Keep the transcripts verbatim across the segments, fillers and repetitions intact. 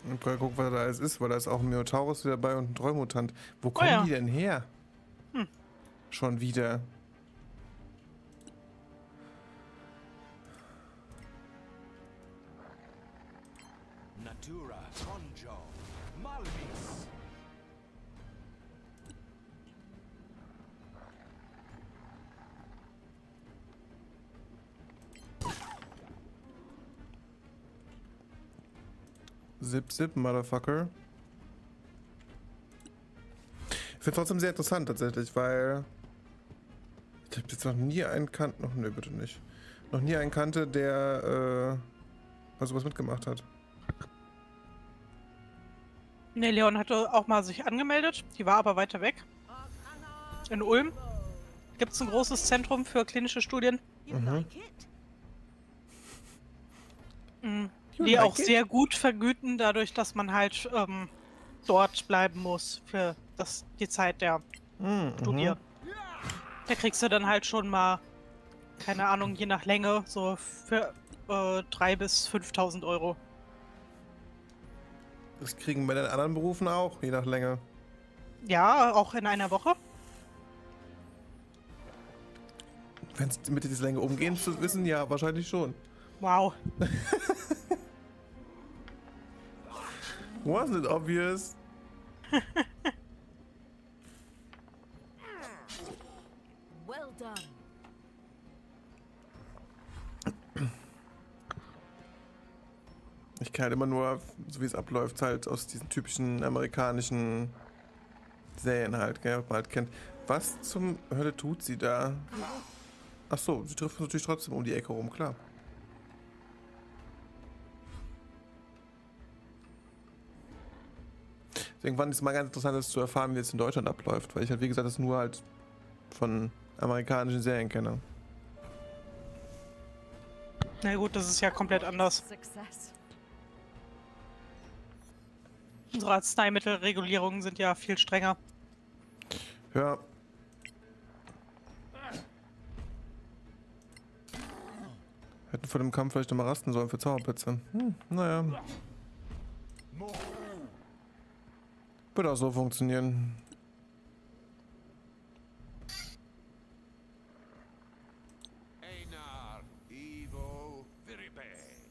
Ich hab gerade geguckt, was da alles ist, weil da ist auch ein Minotaurus wieder dabei und ein Trollmutant. Wo kommen ja. die denn her? Hm. Schon wieder. Natura, Conjo, Malvis. Zip, zip, Motherfucker. Ich finde trotzdem sehr interessant tatsächlich, weil ich habe jetzt noch nie einen kannte, noch ne, bitte nicht, noch nie einen kannte, der äh, mal sowas mitgemacht hat. Ne, Leon hatte auch mal sich angemeldet, die war aber weiter weg. In Ulm gibt es ein großes Zentrum für klinische Studien, Mhm. mhm, You die like auch it? sehr gut vergüten, dadurch, dass man halt ähm, dort bleiben muss für das, die Zeit der Mhm. Studie. Da kriegst du dann halt schon mal, keine Ahnung, je nach Länge, so für äh, dreitausend bis fünftausend Euro. Das kriegen bei den anderen Berufen auch, je nach Länge. Ja, auch in einer Woche. Wenn es mit dieser Länge umgehen zu wissen, ja, wahrscheinlich schon. Wow. Wasn't it obvious? Well done. Ich kann halt immer nur, so wie es abläuft, halt aus diesen typischen amerikanischen Serien halt, gell, was man halt kennt. Was zum Hölle tut sie da? Ach so, sie trifft natürlich trotzdem um die Ecke rum, klar. Deswegen fand ich es mal ganz interessant, das zu erfahren, wie es in Deutschland abläuft, weil ich halt, wie gesagt, das nur halt von amerikanischen Serien kenne. Na gut, das ist ja komplett anders. Success. Unsere Arzneimittelregulierungen sind ja viel strenger. Ja. Hätten vor dem Kampf vielleicht nochmal rasten sollen für Zauberplätze. Hm, naja. Wird auch so funktionieren. Einar, Ivo, Viribe.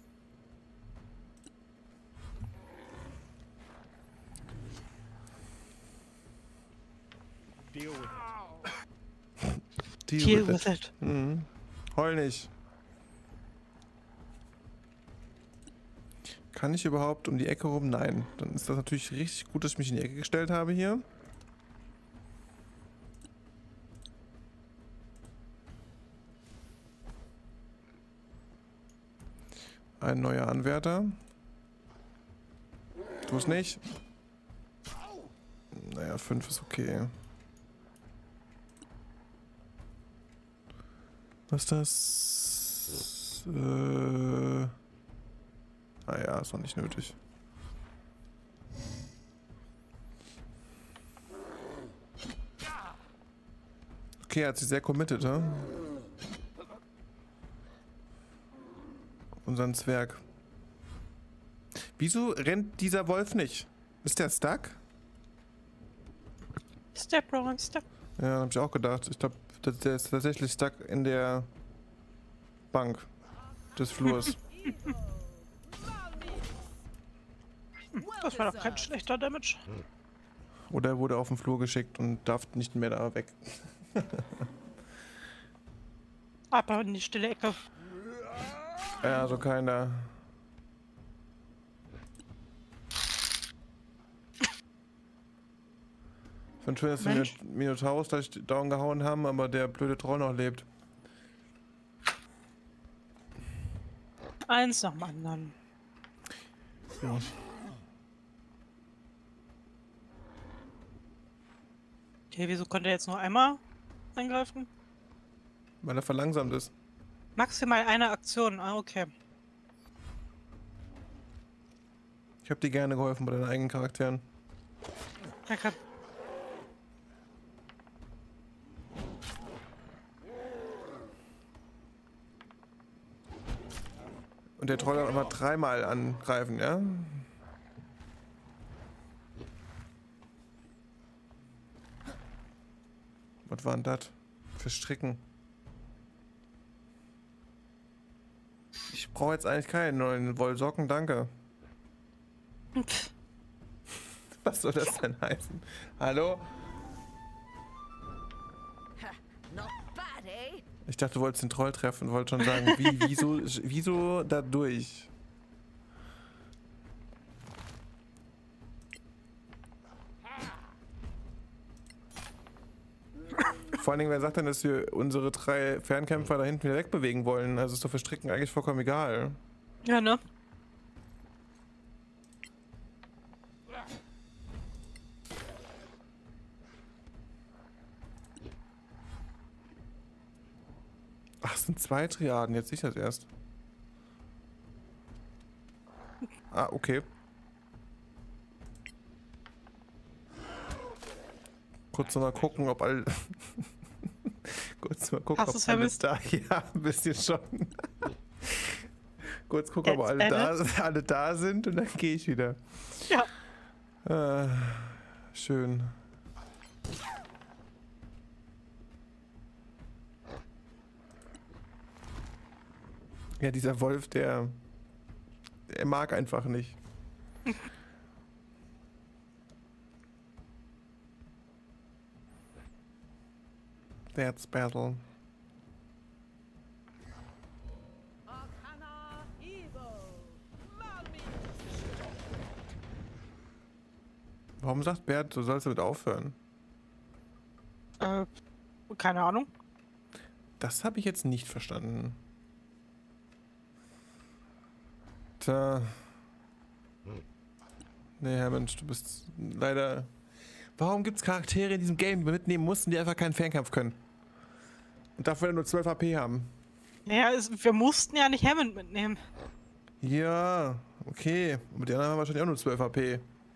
Deal with it. Deal, Deal with with it. it. Mhm. Heul nicht. Kann ich überhaupt um die Ecke rum? Nein. Dann ist das natürlich richtig gut, dass ich mich in die Ecke gestellt habe hier. Ein neuer Anwärter. Tu es nicht. Naja, fünf ist okay. Was ist das? Äh... Ah ja, ist noch nicht nötig. Okay, er hat sich sehr committed, ja? Unseren Zwerg. Wieso rennt dieser Wolf nicht? Ist der stuck? Step, Roman, step. Ja, hab ich auch gedacht. Ich glaube, der ist tatsächlich stuck in der Bank des Flurs. Das war doch kein schlechter Damage. Oder er wurde auf den Flur geschickt und darf nicht mehr da weg. Aber in die stille Ecke. Ja, so keiner. Ich finde schön, dass wir Mensch. den Minotaurus gleich down gehauen haben, aber der blöde Troll noch lebt. Eins nach dem anderen. Ja. Okay, wieso konnte er jetzt nur einmal angreifen? Weil er verlangsamt ist. Maximal eine Aktion, ah, okay. Ich habe dir gerne geholfen bei deinen eigenen Charakteren. Danke. Und der Troll darf immer dreimal angreifen, ja? Was war denn das? Für Stricken. Ich brauche jetzt eigentlich keine neuen Wollsocken, danke. Pff, Was soll das denn heißen? Hallo? Ha, not bad, eh? Ich dachte, du wolltest den Troll treffen und wollte schon sagen, wie, wieso, wieso da durch? Vor allen Dingen, wer sagt denn, dass wir unsere drei Fernkämpfer da hinten wieder wegbewegen wollen? Also ist doch für Stricken eigentlich vollkommen egal. ja, ne? Ach, es sind zwei Triaden, jetzt sehe ich das erst. Ah, okay. Kurz noch mal gucken, ob alle... Kurz mal gucken, Hast ob du's alle vermisst? da... Ja, ein bisschen schon. Kurz gucken, ob Jetzt alle da, eine? alle da sind und dann gehe ich wieder. Ja. Äh, schön. Ja, dieser Wolf, der... Er mag einfach nicht. That's battle. Arcana Evo. Malmix. Warum sagt Bert, du sollst damit aufhören? Äh, keine Ahnung. Das habe ich jetzt nicht verstanden. Tja. Nee, Herr Mensch, du bist leider... Warum gibt es Charaktere in diesem Game, die wir mitnehmen mussten, die einfach keinen Fernkampf können? Und dafür nur zwölf H P haben. Ja, es, wir mussten ja nicht Hammond mitnehmen. Ja, okay. Aber die anderen haben wahrscheinlich auch nur zwölf H P.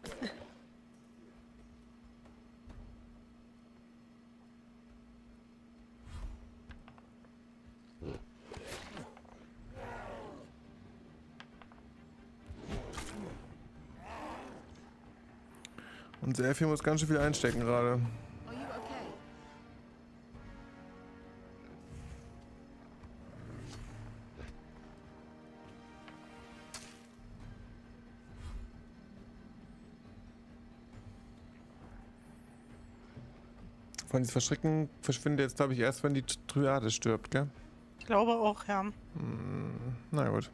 Und Selfie muss ganz schön viel einstecken gerade. Are you okay? Von dieses Verschrecken verschwindet jetzt, glaube ich, erst, wenn die Triade stirbt, gell? Ich glaube auch, ja. Hm, na gut.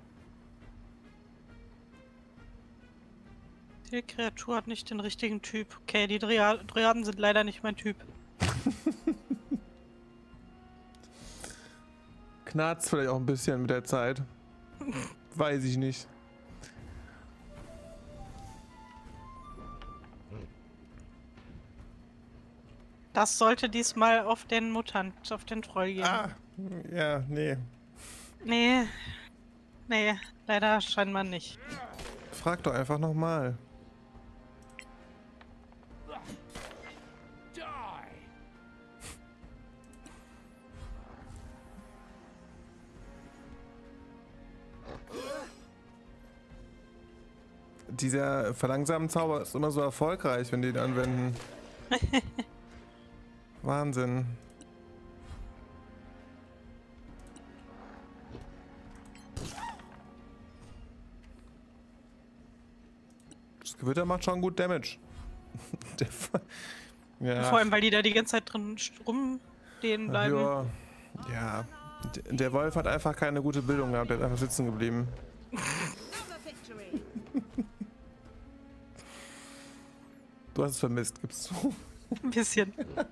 Die Kreatur hat nicht den richtigen Typ. Okay, die Dria Triaden sind leider nicht mein Typ. Knarzt vielleicht auch ein bisschen mit der Zeit. Weiß ich nicht. Das sollte diesmal auf den Mutant, auf den Troll gehen. Ah, ja, nee. Nee. Nee, leider scheinbar nicht. Frag doch einfach nochmal. Die! Dieser verlangsamen Zauber ist immer so erfolgreich, wenn die ihn anwenden. Wahnsinn. Das Gewitter macht schon gut Damage. Der Ver- ja. Vor allem, weil die da die ganze Zeit drin rumstehen bleiben. Ja. Ja. D- Der Wolf hat einfach keine gute Bildung gehabt, der ist einfach sitzen geblieben. Another victory. Du hast es vermisst, gibst du. Ein bisschen.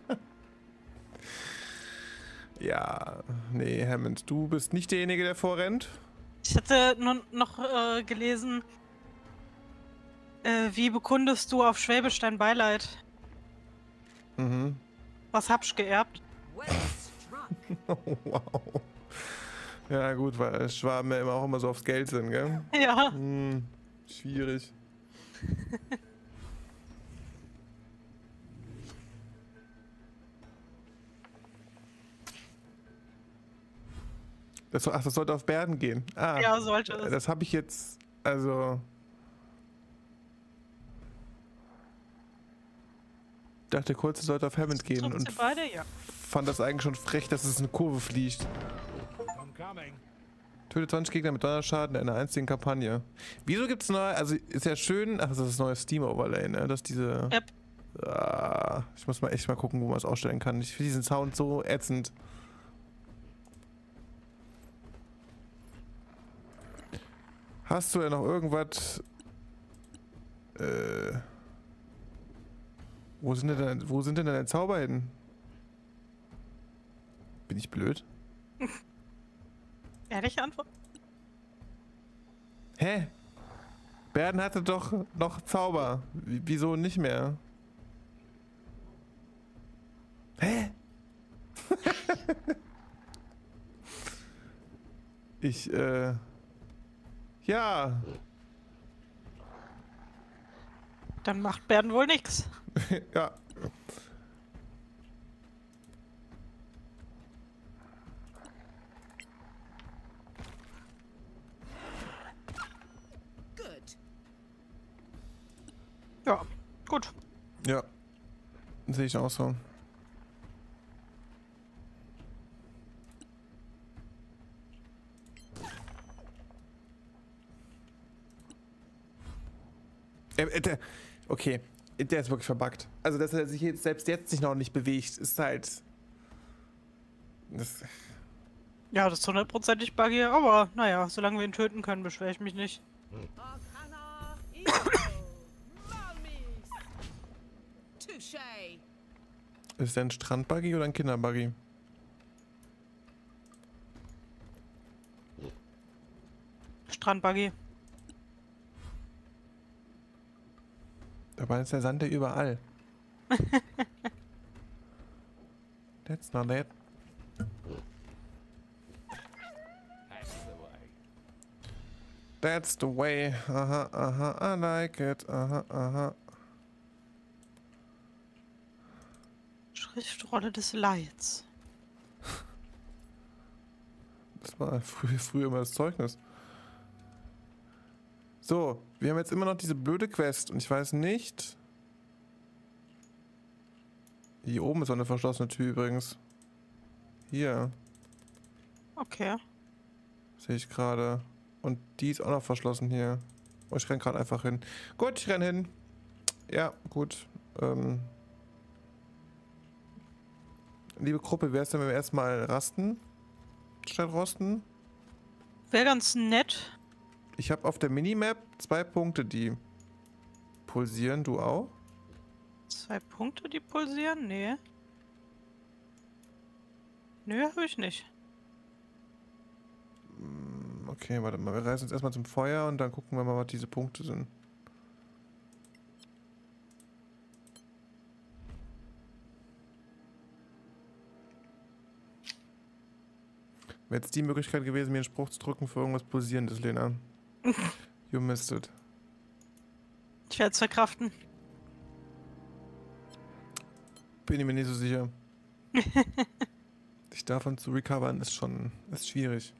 Ja, nee, Hammond, du bist nicht derjenige, der vorrennt. Ich hatte nur noch äh, gelesen, äh, wie bekundest du auf Schwäbisch dein Beileid? Mhm. Was hab's geerbt? Well struck. Oh, wow. Ja gut, weil Schwaben ja immer auch immer so aufs Geld sind, gell? Ja. Hm, schwierig. Das, ach, das sollte auf Berden gehen. Ah, Ja, sollte es. das habe ich jetzt, also... dachte kurz, es sollte auf Hammond gehen Trifft und sie beide? Ja. fand das eigentlich schon frech, dass es eine Kurve fliegt. I'm coming. Tötet zwanzig Gegner mit Donnerschaden in einer einzigen Kampagne. Wieso gibt's neu? Also ist ja schön. Ach, das ist das neue Steam-Overlay, ne? Dass diese. Yep. Ah, ich muss mal echt mal gucken, wo man es ausstellen kann. Ich finde diesen Sound so ätzend. Hast du denn noch irgendwas? Äh. Wo sind denn, deine- wo sind denn deine Zauber hin? Bin ich blöd? Ehrliche Antwort? Hä? Berden hatte doch noch Zauber. W wieso nicht mehr? Hä? ich, äh... Ja. Dann macht Berden wohl nichts. ja. Good. Ja, gut. Ja. Sehe ich auch so. Äh, äh, der, okay, der ist wirklich verbuggt. Also, dass er sich jetzt, selbst jetzt sich noch nicht bewegt, ist halt. Das, Ja, das ist hundertprozentig buggy, aber naja, solange wir ihn töten können, beschwere ich mich nicht. Arcana Evo Malmis. Touche. ist der ein Strandbuggy oder ein Kinderbuggy? Strandbuggy. Dabei ist der Sand ja überall. That's not it. That's the way. That's the way. Aha, aha, I like it. Aha, aha. Schriftrolle des Leids. Das war früher, früher immer das Zeugnis. So, wir haben jetzt immer noch diese blöde Quest und ich weiß nicht. Hier oben ist auch eine verschlossene Tür übrigens. Hier, Okay. sehe ich gerade. Und die ist auch noch verschlossen hier. Oh, ich renn gerade einfach hin. Gut, ich renn hin. Ja, gut. Ähm. Liebe Gruppe, wäre es denn, wenn wir erstmal rasten? Statt rosten? Wäre ganz nett. Ich habe auf der Minimap zwei Punkte, die pulsieren. Du auch? Zwei Punkte, die pulsieren? Nee. Nö, hab ich nicht. Hm, okay, warte mal. Wir reisen jetzt erstmal zum Feuer und dann gucken wir mal, was diese Punkte sind. Wäre jetzt die Möglichkeit gewesen, mir einen Spruch zu drücken für irgendwas Pulsierendes, Lena. You missed it. Ich werde es verkraften. Bin ich mir nicht so sicher. Sich davon zu recovern ist schon ist schwierig.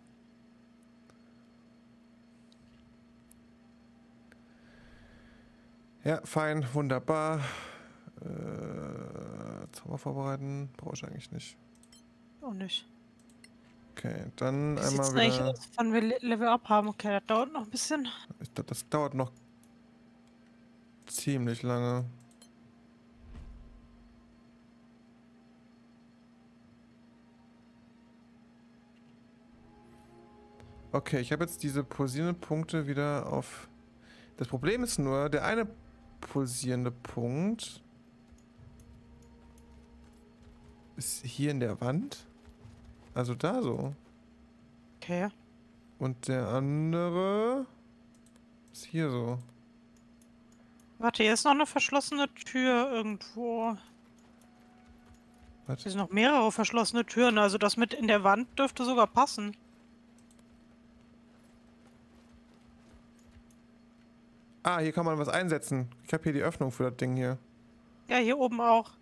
Ja, fein, wunderbar. Äh, Zauber vorbereiten brauche ich eigentlich nicht. Auch nicht. Okay, dann Wie einmal sieht's eigentlich wieder. aus, wann wir Le- Level Up haben? Okay, das dauert noch ein bisschen. Ich glaube, das dauert noch ziemlich lange. Okay, ich habe jetzt diese pulsierenden Punkte wieder auf. Das Problem ist nur, der eine pulsierende Punkt ist hier in der Wand. Also da so. Okay. Und der andere ist hier so. Warte, hier ist noch eine verschlossene Tür irgendwo. Was? Hier sind noch mehrere verschlossene Türen, also das mit in der Wand dürfte sogar passen. Ah, hier kann man was einsetzen. Ich habe hier die Öffnung für das Ding hier. Ja, hier oben auch.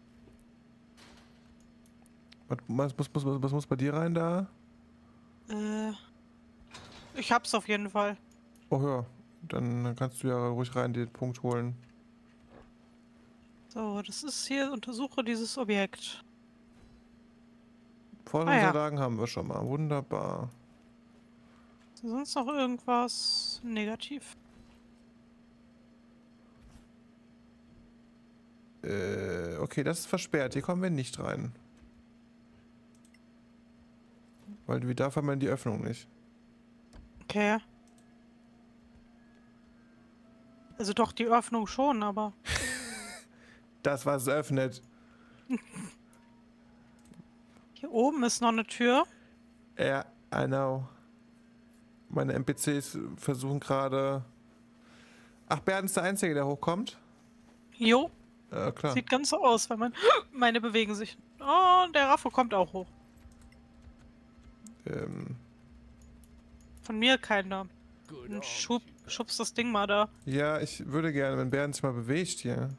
Was, was, was, was, was muss bei dir rein da? Äh, ich hab's auf jeden Fall. Oh ja, dann, dann kannst du ja ruhig rein den Punkt holen. So, das ist hier, untersuche dieses Objekt. Forschungsunterlagen haben wir schon mal. Wunderbar. Ist sonst noch irgendwas negativ? Äh, okay, das ist versperrt. Hier kommen wir nicht rein. Weil wie darf man die Öffnung nicht? Okay. Also doch die Öffnung schon, aber... Das, was es öffnet. Hier oben ist noch eine Tür. Ja, I know. Meine N P Cs versuchen gerade... Ach, Bernd ist der Einzige, der hochkommt? Jo, Ja, klar. sieht ganz so aus, weil man... Meine bewegen sich. Oh, der Raffo kommt auch hoch. Ähm, Von mir keiner. Good Dann old schub, shooter. schubst das Ding mal da. ja, ich würde gerne, wenn Bernd sich mal bewegt hier.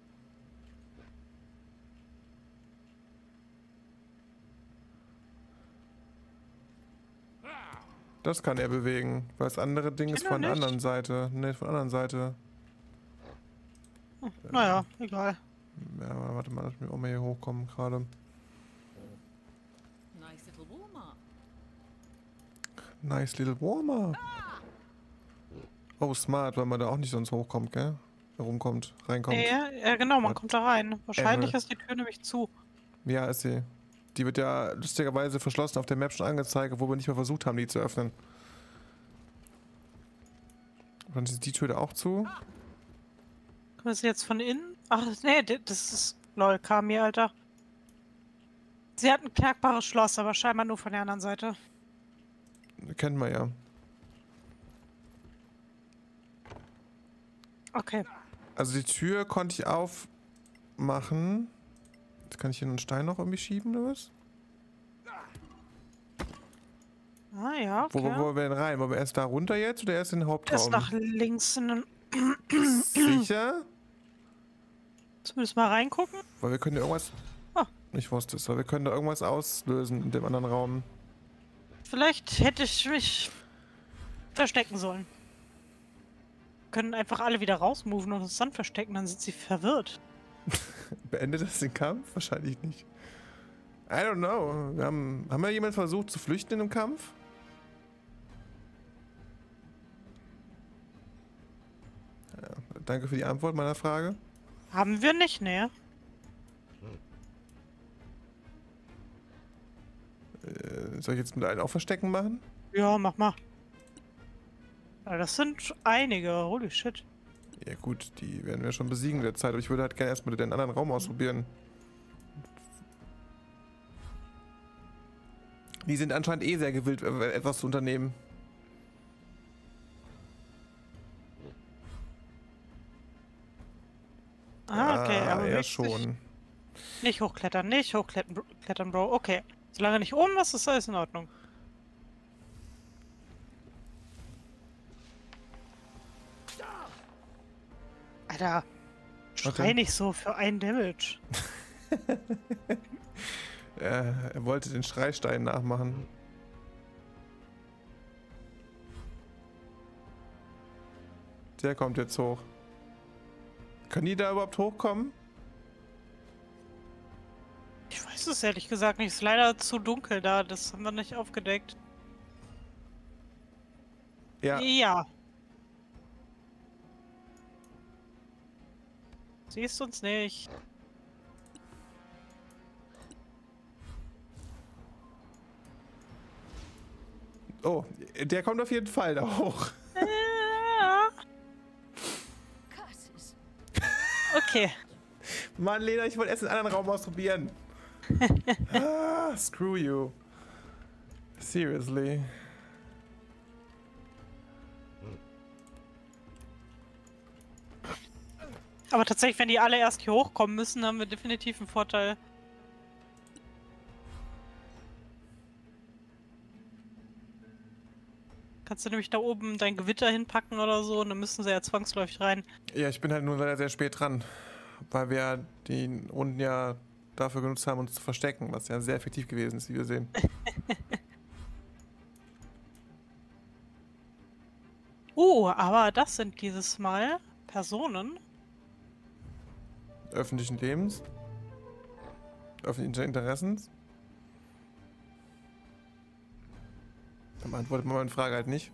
Das kann er bewegen, weil das andere Ding ist Kann er von der nicht? anderen Seite. Ne, von der anderen Seite. Hm, naja, egal. Ja, warte mal, lass mich auch mal hier hochkommen gerade. Nice little warm-up. Nice little warmer. Oh, smart, weil man da auch nicht sonst hochkommt, gell? Herumkommt, reinkommt. Ja, ja, genau, man What kommt da rein. Wahrscheinlich ever. ist die Tür nämlich zu. Ja, ist sie. Die wird ja lustigerweise verschlossen auf der Map schon angezeigt, obwohl wir nicht mal versucht haben, die zu öffnen. Und dann ist die Tür da auch zu. Können wir sie jetzt von innen? Ach, nee, d- das ist... Lol, Kami, Alter. Sie hat ein knackbares Schloss, aber scheinbar nur von der anderen Seite. Kennt man ja. Okay. Also die Tür konnte ich aufmachen. Jetzt kann ich hier einen Stein noch irgendwie schieben, oder was? Ah ja, Wo, wo, okay. wo wir denn rein? Wollen wir erst da runter jetzt oder erst in den Er ist Hauptraum? nach links in den... Sicher? Zumindest mal reingucken. Weil wir können ja irgendwas... Ah. Ich wusste es, weil wir können da irgendwas auslösen in dem anderen Raum. Vielleicht hätte ich mich verstecken sollen. Können einfach alle wieder rausmoven und uns dann verstecken, dann sind sie verwirrt. Beendet das den Kampf? Wahrscheinlich nicht. I don't know. Wir haben, haben wir jemanden versucht zu flüchten in dem Kampf? Ja, danke für die Antwort meiner Frage. Haben wir nicht, ne? Äh, soll ich jetzt mit allen auch Verstecken machen? Ja, mach mal. Ja, das sind einige, holy shit. Ja gut, die werden wir schon besiegen in der Zeit, aber ich würde halt gerne erstmal den anderen Raum ausprobieren. Die sind anscheinend eh sehr gewillt, äh, etwas zu unternehmen. Ah, okay, aber er wirklich schon. Nicht hochklettern, nicht hochklettern, Bro- klettern, Bro. Okay. Solange nicht oben ist, ist alles in Ordnung. Alter, schrei Okay. nicht so für ein Damage. Äh, er wollte den Schreistein nachmachen. Der kommt jetzt hoch. Können die da überhaupt hochkommen? Ich weiß es ehrlich gesagt nicht. Es ist leider zu dunkel da. Das haben wir nicht aufgedeckt. Ja. Ja. Siehst uns nicht. Oh, der kommt auf jeden Fall da hoch. Äh, Curses. okay. Mann, Lena, ich wollte erst den anderen Raum ausprobieren. ah, screw you. Seriously. Aber tatsächlich, wenn die alle erst hier hochkommen müssen, haben wir definitiv einen Vorteil. Kannst du nämlich da oben dein Gewitter hinpacken oder so und dann müssen sie ja zwangsläufig rein. Ja, ich bin halt nur leider sehr spät dran. Weil wir die Runden ja dafür genutzt haben, uns zu verstecken, was ja sehr effektiv gewesen ist, wie wir sehen. Oh, aber das sind dieses Mal Personen. öffentlichen Lebens. Öffentlichen Interessens. Dann beantwortet man meine Frage halt nicht.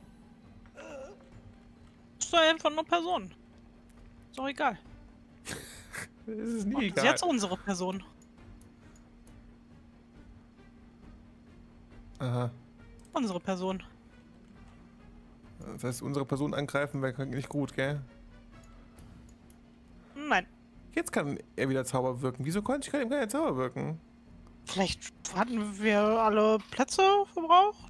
Ist doch einfach nur Person. Ist doch egal. Das ist nie Das ist egal. jetzt unsere Person. Aha. Unsere Person. Das heißt, unsere Person angreifen wäre nicht gut, gell? Nein. Jetzt kann er wieder Zauber wirken. Wieso konnte ich kann ihm keine Zauber wirken? Vielleicht hatten wir alle Plätze verbraucht?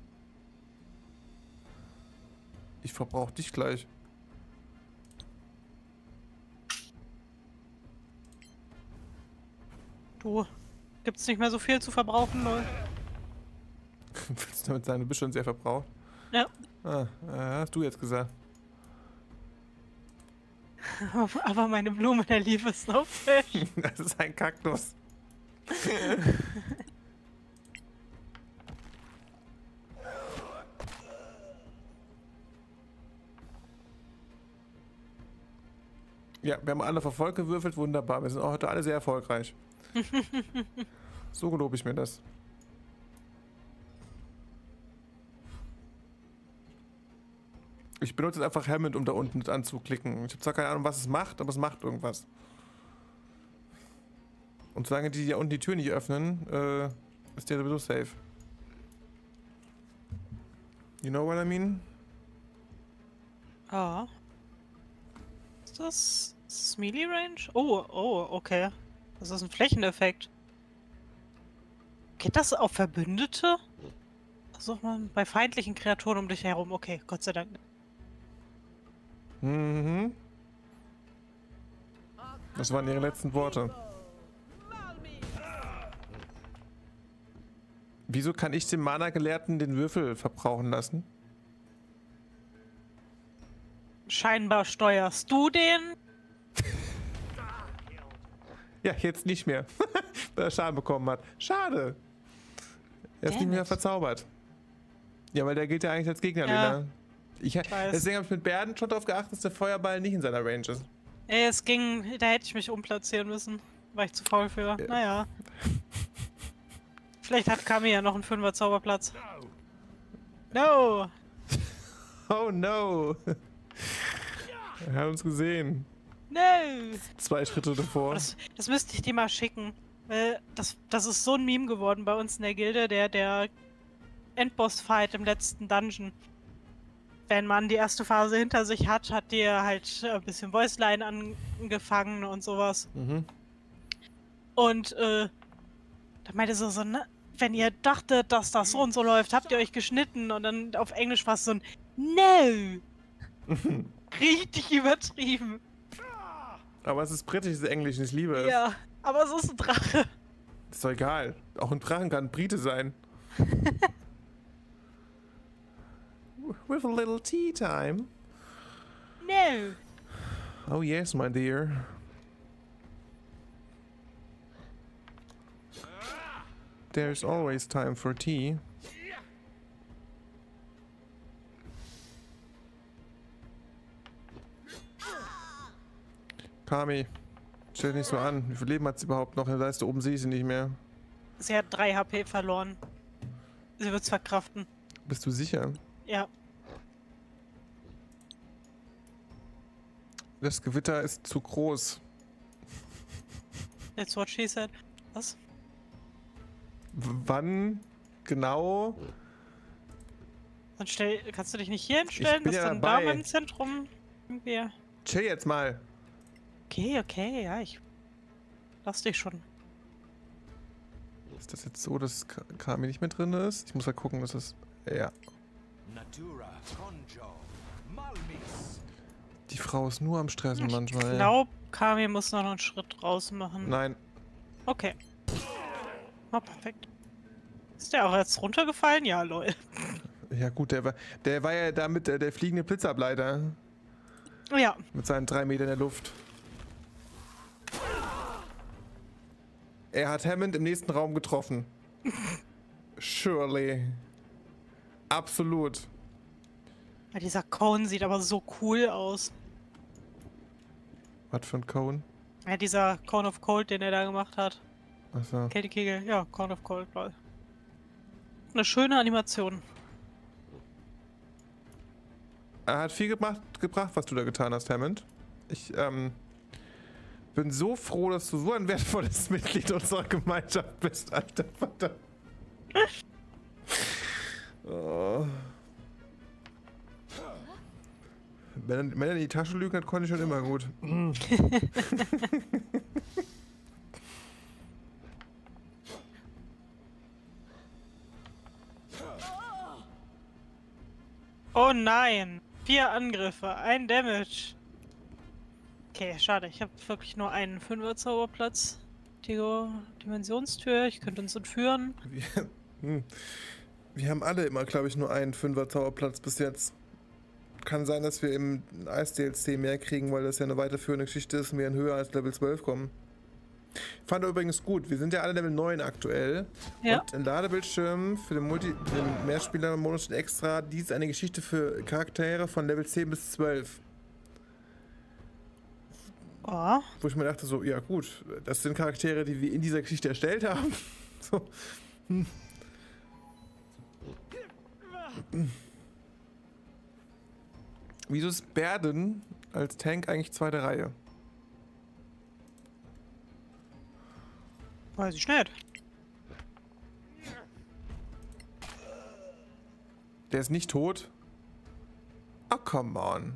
Ich verbrauche dich gleich. Du, gibt's nicht mehr so viel zu verbrauchen, lol. Willst du damit sagen, du bist schon sehr verbraucht? Ja. Ah, äh, hast du jetzt gesagt. Aber meine Blume der Liebe ist noch frisch. Das ist ein Kaktus. Ja, wir haben alle verfolgt gewürfelt, wunderbar. Wir sind auch heute alle sehr erfolgreich. So gelobe ich mir das. Ich benutze jetzt einfach Hammond, um da unten mit anzuklicken. Ich habe zwar keine Ahnung, was es macht, aber es macht irgendwas. Und solange die hier unten die Tür nicht öffnen, äh, ist der sowieso safe. You know what I mean? Ah. Ist das, ist das Melee Range? Oh, oh, okay. Das ist ein Flächeneffekt. Geht das auf Verbündete? Versuch mal bei feindlichen Kreaturen um dich herum. Okay, Gott sei Dank. Mhm. Das waren ihre letzten Worte. Wieso kann ich dem Mana-Gelehrten den Würfel verbrauchen lassen? Scheinbar steuerst du den. Ja, jetzt nicht mehr. Weil er Schaden bekommen hat. Schade. Er ist Damn nicht mehr it. verzaubert. Ja, weil der gilt ja eigentlich als Gegner, Ja. Lena. Ich, weiß. deswegen habe ich mit Berden schon darauf geachtet, dass der Feuerball nicht in seiner Range ist. Ey, es ging, da hätte ich mich umplatzieren müssen. War ich zu faul für. Ja. Naja. Vielleicht hat Kami ja noch einen Fünfer Zauberplatz. No! Oh no. Wir haben uns gesehen. No! Zwei Schritte davor. Das, das müsste ich dir mal schicken. Weil das, das ist so ein Meme geworden bei uns in der Gilde, der, der Endboss-Fight im letzten Dungeon. Wenn man die erste Phase hinter sich hat, hat dir halt ein bisschen Voiceline angefangen und sowas. Mhm. Und äh, da meinte so, so, ne, wenn ihr dachtet, dass das so und so läuft, habt ihr euch geschnitten. Und dann auf Englisch war es so ein No! Richtig übertrieben. Aber es ist britisches Englisch, ich liebe es. Ja, aber es ist ein Drache. Ist doch egal. Auch ein Drachen kann Brite sein. With a little tea time. No! Oh yes, my dear. There's always time for tea. Kami, stell dich nicht so an. Wie viel Leben hat sie überhaupt noch? In der Leiste oben sehe ich sie nicht mehr. Sie hat drei H P verloren. Sie wird's verkraften. Bist du sicher? Ja. Das Gewitter ist zu groß. That's what she said. Was? W wann genau? Dann stell, kannst du dich nicht hier hinstellen? bin Das ja dann da dabei. im Zentrum irgendwie. Chill jetzt mal. Okay, okay, ja, ich lass dich schon. Ist das jetzt so, dass Ka- Kami nicht mehr drin ist? Ich muss mal gucken, dass es... Ja. Natura, Conjo, Malmis. Die Frau ist nur am Stressen Ich manchmal. ey. glaub, Kami muss noch einen Schritt raus machen. Nein. Okay. Oh, perfekt. Ist der auch jetzt runtergefallen? Ja, lol. Ja gut, der war, der war ja damit der, der fliegende Blitzableiter. Ja, Mit seinen drei Metern in der Luft. Er hat Hammond im nächsten Raum getroffen. Surely. Absolut. ja, dieser Cone sieht aber so cool aus. Was für ein Cone? Ja, dieser Cone of Cold, den er da gemacht hat. Achso. Kältekegel, ja, Cone of Cold, lol. Eine schöne Animation. Er hat viel gebracht, gebracht, was du da getan hast, Hammond. Ich ähm, bin so froh, dass du so ein wertvolles Mitglied unserer Gemeinschaft bist, Alter. Vater. Oh. Wenn er in die Tasche lügen hat, konnte ich schon immer gut. Oh nein! Vier Angriffe, ein Damage. Okay, schade, ich habe wirklich nur einen Fünfer-Zauberplatz. Digo, Dimensionstür, ich könnte uns entführen. Wir, hm. Wir haben alle immer, glaube ich, nur einen Fünfer-Zauberplatz bis jetzt. Kann sein, dass wir im Eis-D L C mehr kriegen, weil das ja eine weiterführende Geschichte ist und wir in höher als Level zwölf kommen. Fand er übrigens gut. Wir sind ja alle Level neun aktuell. Ja. Und ein Ladebildschirm für den, Multi den Mehrspieler-Modus steht extra. Dies ist eine Geschichte für Charaktere von Level zehn bis zwölf. Oh. Wo ich mir dachte, so, ja gut, das sind Charaktere, die wir in dieser Geschichte erstellt haben. So. Hm. Wieso ist Berden als Tank eigentlich zweite Reihe? Weiß ich nicht. Der ist nicht tot? Oh, come on.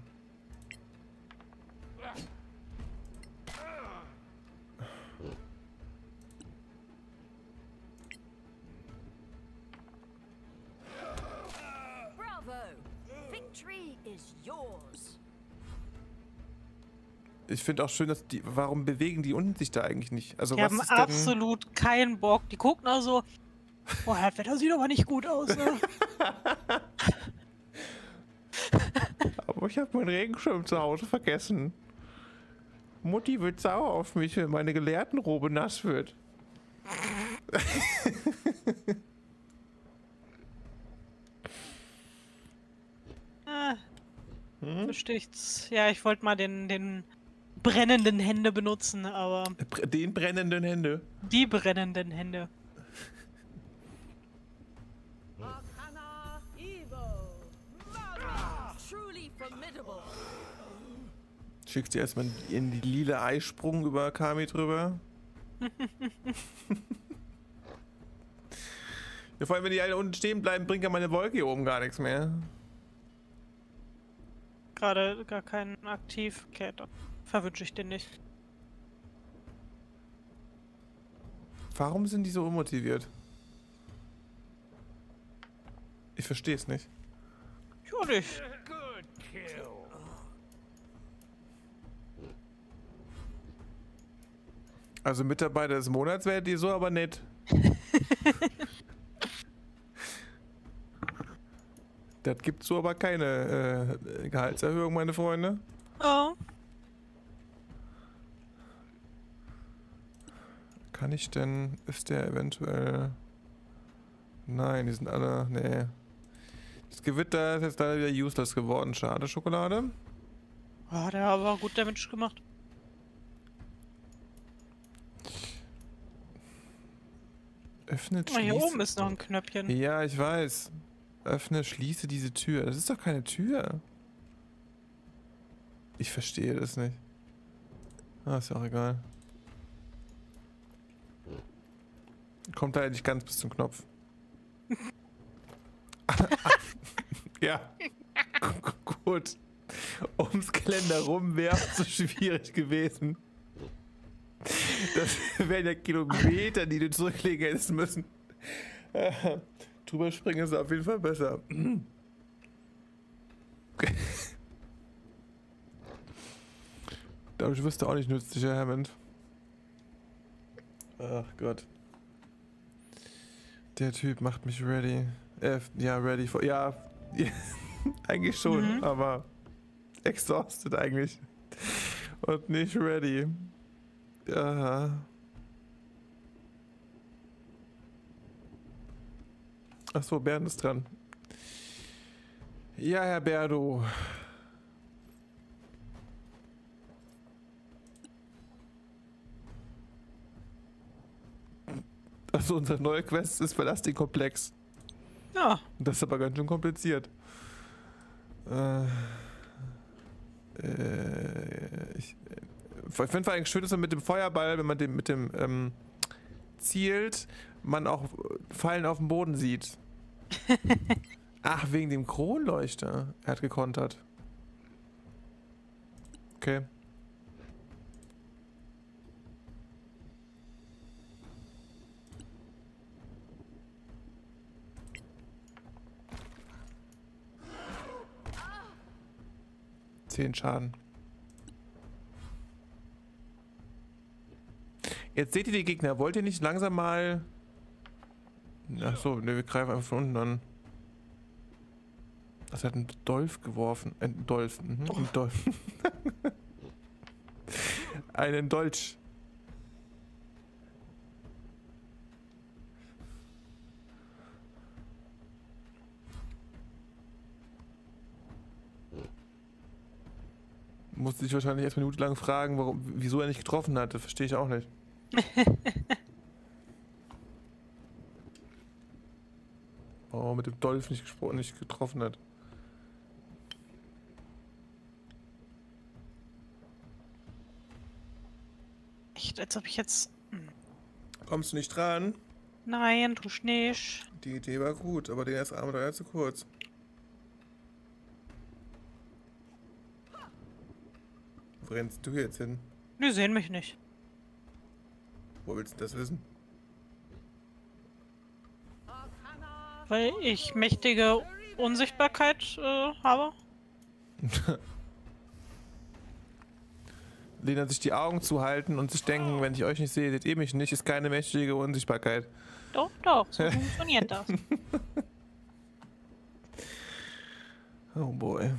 Bravo! Victory is yours. Ich finde auch schön, dass die. Warum bewegen die unten sich da eigentlich nicht? Also Die was haben ist denn, absolut keinen Bock. Die gucken auch so. Boah, das Wetter sieht aber nicht gut aus, ne? Aber ich habe meinen Regenschirm zu Hause vergessen. Mutti wird sauer auf mich, wenn meine Gelehrtenrobe nass wird. Ah, Hm? versteht's. Ja, ich wollte mal den, den brennenden Hände benutzen, aber Den brennenden Hände. die brennenden Hände. Arcana Evo. Malmis. Truly formidable. Schickst du erstmal in die lila Eisprung über Kami drüber? Ja, vor allem, wenn die alle unten stehen bleiben, bringt ja meine Wolke hier oben gar nichts mehr. Gerade gar keinen aktiv. Okay, dann verwünsche ich den nicht. Warum sind die so unmotiviert? Ich verstehe es nicht. Ich auch nicht. Good kill. Also Mitarbeiter des Monats wäre die so aber nett. Das gibt so aber keine äh, Gehaltserhöhung, meine Freunde. Oh. Kann ich denn, ist der eventuell... Nein, die sind alle, nee. Das Gewitter ist jetzt leider wieder useless geworden. Schade, Schokolade. Oh, der hat aber gut Damage gemacht. Öffnet, Oh, hier schließe. oben ist noch ein Knöpfchen. Ja, ich weiß. Öffne, schließe diese Tür. Das ist doch keine Tür. Ich verstehe das nicht. Ah, ist ja auch egal. Kommt da nicht ganz bis zum Knopf. Ja. Gut. Ums Geländer rum wäre auch so schwierig gewesen. Das wären ja Kilometer, die du zurücklegen hättest müssen. Äh, drüber springen ist auf jeden Fall besser. Dadurch wirst du auch nicht nützlicher, Hammond. Ach Gott. Der Typ macht mich ready. Äh, ja, ready for. Ja, eigentlich schon, Mhm. aber exhausted eigentlich. Und nicht ready. Ja. Achso, Bernd ist dran. Ja, Herr Berdo. Also unsere neue Quest ist verlass den Komplex. Ja. Das ist aber ganz schön kompliziert. Äh, äh, ich ich finde vor allem schön, dass man mit dem Feuerball, wenn man den, mit dem ähm, zielt, man auch Fallen auf dem Boden sieht. Ach, wegen dem Kronleuchter. Er hat gekontert. Okay. Zehn Schaden. Jetzt seht ihr die Gegner. Wollt ihr nicht langsam mal... Ach so, ne, wir greifen einfach von unten an. Das hat einen Dolch geworfen. Ein Dolch. Mhm. Ein Dolch. Einen Dolch. Musste sich wahrscheinlich erst eine Minute lang fragen, warum, wieso er nicht getroffen hat. Das verstehe ich auch nicht. Oh, mit dem Dolch nicht gesprochen, nicht getroffen hat. Echt, als ob ich jetzt... Kommst du nicht dran? Nein, du nicht. Die Idee war gut, aber den erste Arm war zu kurz. Wo rennst du jetzt hin? Die sehen mich nicht. Wo willst du das wissen? Arcana Weil ich mächtige Unsichtbarkeit äh, habe. Lena sich die Augen zuhalten und sich denken, wenn ich euch nicht sehe, seht ihr mich nicht, ist keine mächtige Unsichtbarkeit. Doch, doch, so funktioniert das. Oh boy.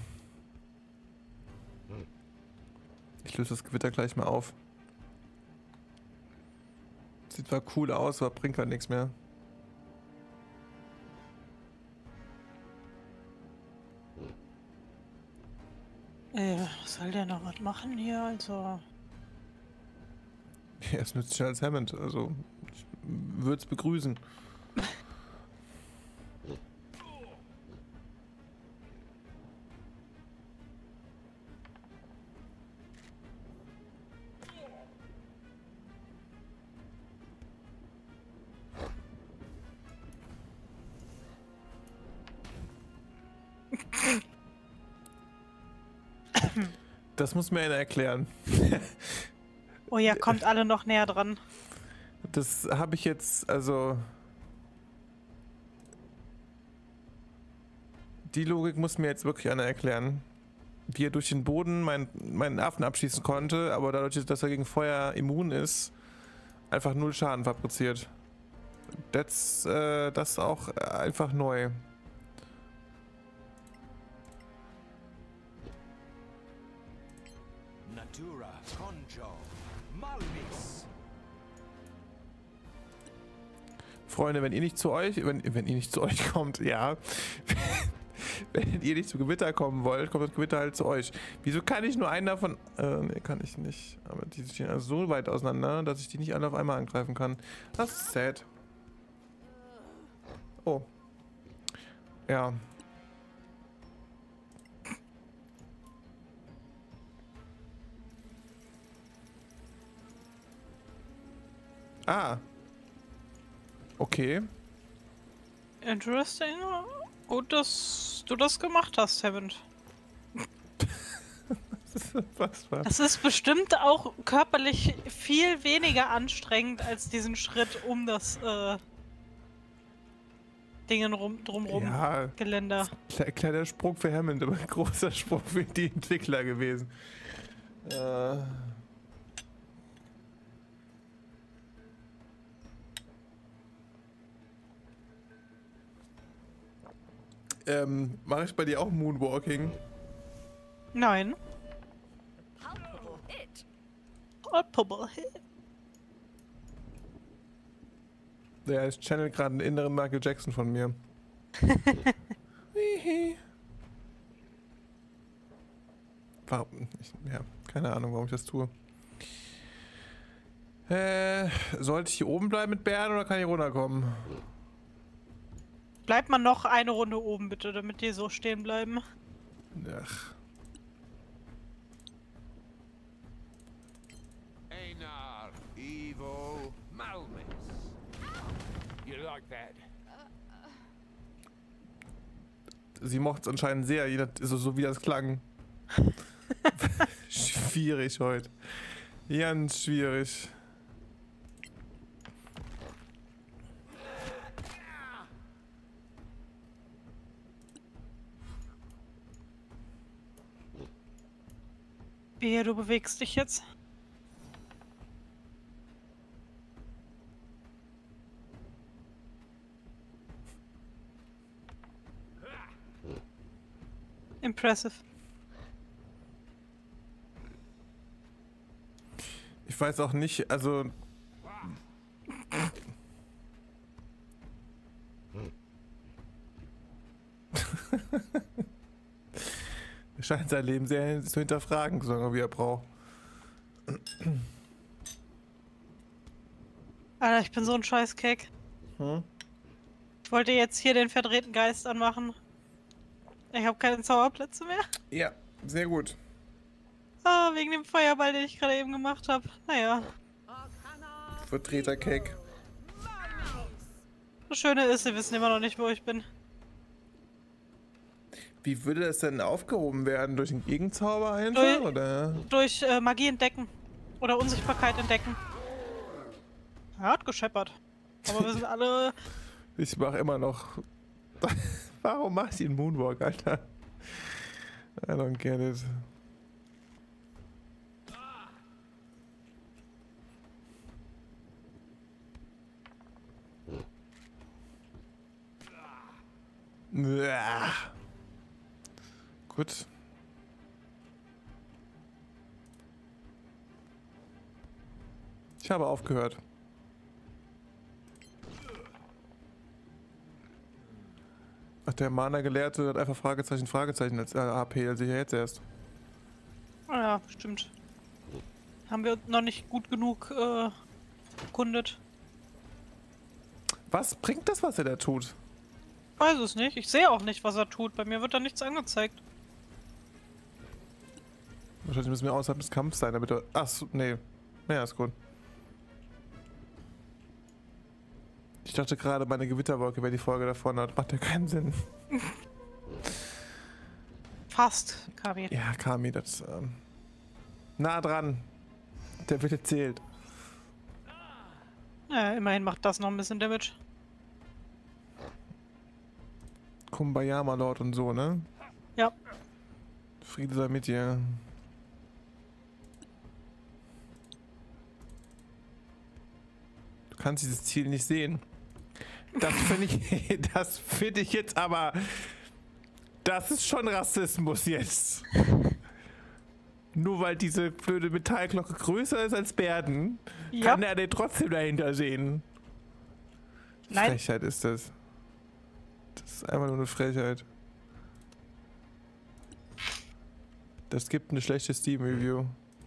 Ich löse das Gewitter gleich mal auf. Sieht zwar cool aus, aber bringt halt nichts mehr. Äh, was soll der noch was machen hier? Also. Er ist nützlicher als Hammond, also ich würde es begrüßen. Das muss mir einer erklären. Oh ja, kommt alle noch näher dran. Das habe ich jetzt, also... Die Logik muss mir jetzt wirklich einer erklären. Wie er durch den Boden meinen, meinen Affen abschießen konnte, aber dadurch, dass er gegen Feuer immun ist, einfach null Schaden fabriziert. Das, äh, das ist auch einfach neu. Natura, Conjo, Malmis. Freunde, wenn ihr nicht zu euch, wenn, wenn ihr nicht zu euch kommt, ja. Wenn ihr nicht zum Gewitter kommen wollt, kommt das Gewitter halt zu euch. Wieso kann ich nur einen davon... Äh, ne, kann ich nicht. Aber die stehen also so weit auseinander, dass ich die nicht alle auf einmal angreifen kann. Das ist sad. Oh. Ja. Ah. Okay. Interesting. Gut, dass du das gemacht hast, Hammond. Was war? Das ist bestimmt auch körperlich viel weniger anstrengend als diesen Schritt um das äh, Dingen rum, drumrum Ja, Geländer. kle kleiner Sprung für Hammond, aber ein großer Sprung für die Entwickler gewesen. Äh. Ähm, mache ich bei dir auch Moonwalking? Nein. Palpable hit. Palpable hit. Der ist Channel gerade einen inneren Michael Jackson von mir. Warum? Ich, ja, keine Ahnung, warum ich das tue. Äh, sollte ich hier oben bleiben mit Bären oder kann ich runterkommen? Bleibt man noch eine Runde oben, bitte, damit die so stehen bleiben. Ach. Einar, Evo, Malmis. You like that? Sie mochte es anscheinend sehr, je nach- so, so wie das klang. Schwierig heute. Ganz schwierig. Wehe, du bewegst dich jetzt. Impressive. Ich weiß auch nicht, also... Er scheint sein Leben sehr zu hinterfragen, so lange wie er braucht. Alter, ich bin so ein Scheißkeck. Hm? Ich wollte jetzt hier den verdrehten Geist anmachen. Ich habe keine Zauberplätze mehr. Ja, sehr gut. Ah, wegen dem Feuerball, den ich gerade eben gemacht habe. Naja. Arcana. Vertreter Cake. Das Schöne ist, sie wissen immer noch nicht, wo ich bin. Wie würde das denn aufgehoben werden? Durch einen Gegenzauber einfach? Durch- Oder? Durch äh, Magie entdecken. Oder Unsichtbarkeit entdecken. Er hat gescheppert. Aber wir sind alle... Ich mach immer noch. Warum macht sie einen Moonwalk, Alter? I don't get it. Uah. Gut. Ich habe aufgehört. Ach, der Mana-Gelehrte hat einfach Fragezeichen, Fragezeichen als äh, A P, also ich jetzt erst. Ah ja, stimmt. Haben wir noch nicht gut genug äh, erkundet. Was bringt das, was er da tut? Weiß es nicht. Ich sehe auch nicht, was er tut. Bei mir wird da nichts angezeigt. Wahrscheinlich müssen wir außerhalb des Kampfs sein, damit er... Ach so, nee. Ja, ist gut. Ich dachte gerade, meine Gewitterwolke wäre die Folge davon, das macht ja keinen Sinn. Fast, Kami. Ja, Kami, das... Ähm, nah dran. Der Wille zählt. Ja, immerhin macht das noch ein bisschen Damage. Kumbaya, my Lord und so, ne? Ja. Friede sei mit dir. Du kannst dieses Ziel nicht sehen. Das finde ich, das finde ich jetzt aber, das ist schon Rassismus jetzt. Nur weil diese blöde Metallglocke größer ist als Berden, Ja. kann er den trotzdem dahinter sehen. Nein. Frechheit ist das. Das ist einfach nur eine Frechheit. Das gibt eine schlechte Steam-Review.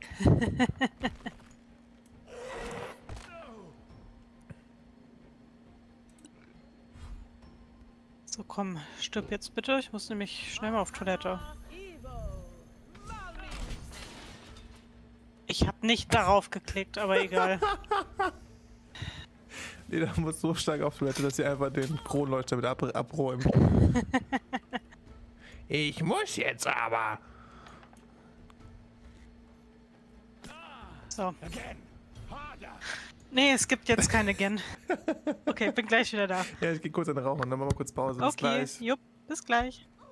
So, komm, stirb jetzt bitte. Ich muss nämlich schnell mal auf Toilette. Evo. Malmis. Ich habe nicht darauf geklickt, aber egal. Nee, da muss so stark auf Toilette, dass sie einfach den Kronleuchter mit ab abräumen. Ich muss jetzt aber. So. Again. Harder. Nee, es gibt jetzt keine Gen. Okay, bin gleich wieder da. Ja, ich gehe kurz in den Raum und dann machen wir kurz Pause. Bis Okay, gleich. jupp, bis gleich.